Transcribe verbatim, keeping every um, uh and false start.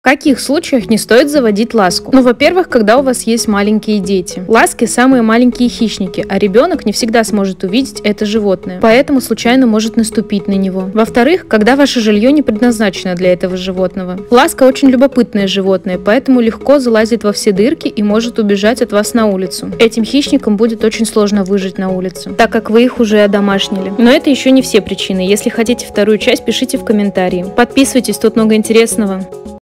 В каких случаях не стоит заводить ласку? Ну, во-первых, когда у вас есть маленькие дети. Ласки – самые маленькие хищники, а ребенок не всегда сможет увидеть это животное, поэтому случайно может наступить на него. Во-вторых, когда ваше жилье не предназначено для этого животного. Ласка очень любопытное животное, поэтому легко залазит во все дырки и может убежать от вас на улицу. Этим хищникам будет очень сложно выжить на улице, так как вы их уже одомашнили. Но это еще не все причины. Если хотите вторую часть, пишите в комментарии. Подписывайтесь, тут много интересного.